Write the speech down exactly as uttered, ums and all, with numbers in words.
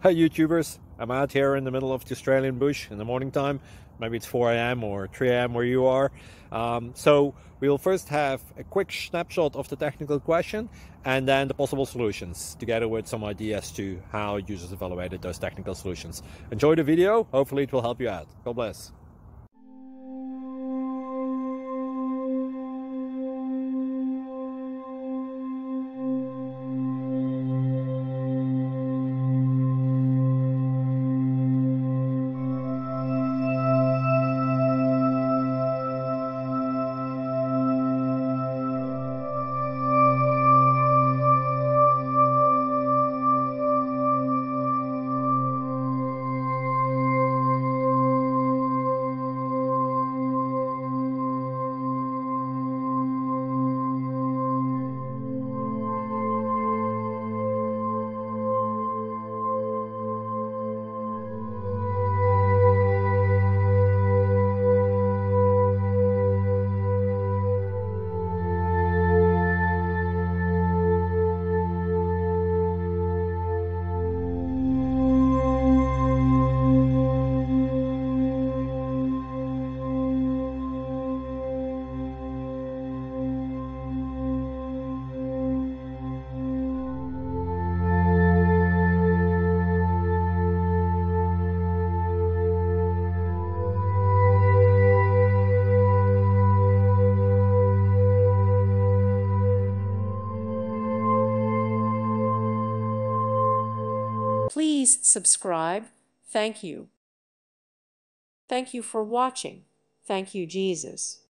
Hi YouTubers, I'm out here in the middle of the Australian bush in the morning time. Maybe it's four A M or three A M where you are. Um, so we'll first have a quick snapshot of the technical question and then the possible solutions, together with some ideas to how users evaluated those technical solutions. Enjoy the video, hopefully it will help you out. God bless. Please subscribe. Thank you. Thank you for watching. Thank you, Jesus.